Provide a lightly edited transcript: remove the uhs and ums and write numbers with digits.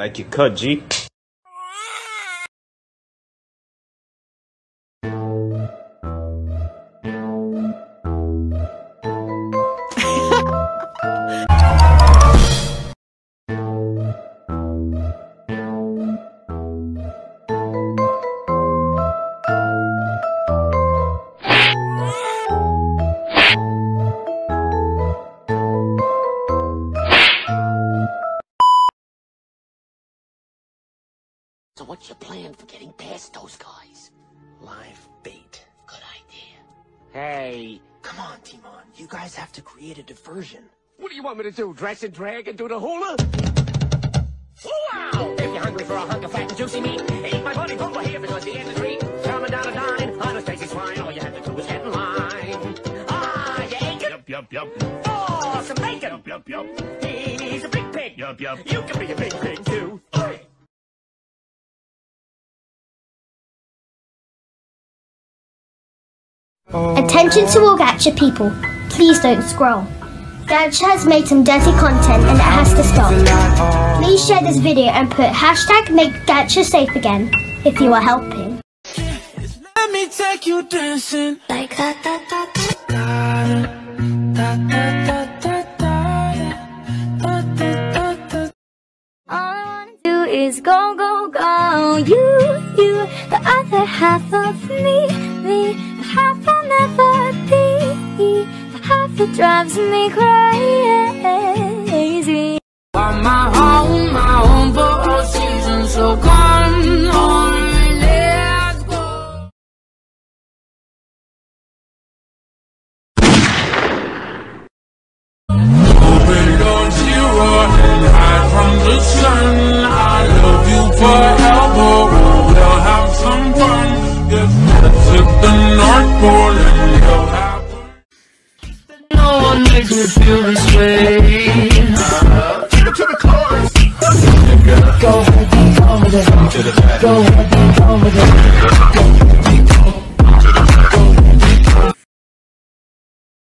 Like you cut, G. So what's your plan for getting past those guys? Live bait. Good idea. Hey. Come on, Timon. You guys have to create a diversion. What do you want me to do? Dress and drag and do the hula? Wow! If you're hungry for a hunk of fat and juicy meat, eat my buddy over here because the end is treat. Coming down a dine on a Stacy's swine. All you have to do is get in line. Ah, you ain't good. Yup. Oh, some bacon. Yup. He's a big pig. Yup. You can be a big pig too. Attention to all Gacha people, please don't scroll. Gacha has made some dirty content and it has to stop. Please share this video and put hashtag make Gacha safe again if you are helping. Let me take you dancing like that. All I wanna do is go. You, the other half of me, the half I'll never be, the half that drives me crazy. On my home for all seasons, so come on, let's go. Moving on zero and hide from the sun. I love you forever. We'll have some fun. If let's hit the North Pole and you'll have fun. No one makes me feel this way. Take it to the chorus. Go ahead, go to the back. Go ahead.